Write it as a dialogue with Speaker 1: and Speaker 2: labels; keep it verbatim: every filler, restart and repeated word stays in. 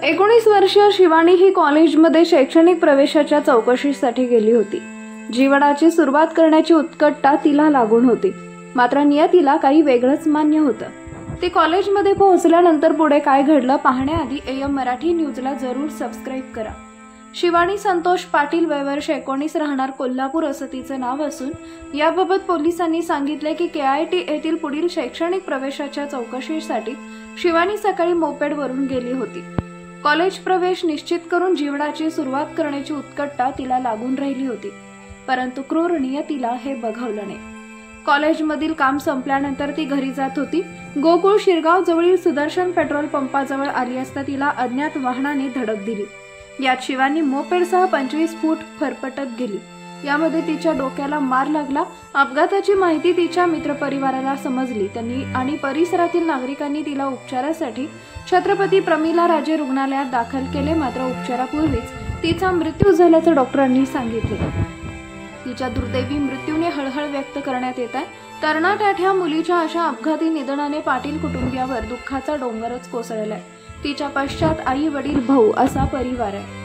Speaker 1: एकोणीस वर्षीय शिवानी ही कॉलेजमध्ये शैक्षणिक प्रवेशाच्या चौकशीसाठी गेली होती। जीवनाची सुरुवात करण्याची उत्कटता तिला लागून होती, मात्र नियतीला काही वेगळंच मान्य होतं। ती कॉलेजमध्ये पोहोचल्यानंतर पुढे काय घडलं पाहण्याआधी एम मराठी न्यूजला जरूर सबस्क्राईब करा। शिवानी संतोष पाटील, वय वर्ष एकोणीस, राहणार कोल्हापूर असं तिचं नाव असून याबाबत पोलिसांनी सांगितले की के आय टी येथील पुढील शैक्षणिक प्रवेशाच्या चौकशीसाठी शिवानी सकाळी मोपेडवरून गेली होती। कॉलेज प्रवेश निश्चित करून जीवनाची सुरुवात करण्याची उत्कटता तिला लागून राहिली होती, परंतु क्रूर नियतीला हे बघवलं नाही। कॉलेजमधील काम संपल्यानंतर ती घरी जात होती। गोकुळ शिरगाव जवळील सुदर्शन पेट्रोल पंपाजवळ आली असता तिला अज्ञात वाहनाने धडक दिली। यात शिवानी मोपेडसह पंचवीस फूट फरफटत गेली। यामध्ये तिच्या डोक्याला मार लागला। अपघाताची माहिती तिच्या मित्रपरिवाराला समजली। त्यांनी आणि परिसरातील नागरिकांनी तिला उपचारासाठी छत्रपती प्रमिला राजे रुग्णालयात दाखल केले, मात्र उपचारापूर्वीच तिचा मृत्यू झाल्याचं डॉक्टरांनी सांगितले। तिच्या दुर्दैवी मृत्यूने हळहळ व्यक्त करण्यात येत आहे। तरणाट्याठ्या मुलीच्या अशा अपघाती निधनाने पाटील कुटुंबियावर दुःखाचा डोंगरच कोसळलाय। तिच्या पश्चात आई, वडील, भाऊ असा परिवार आहे।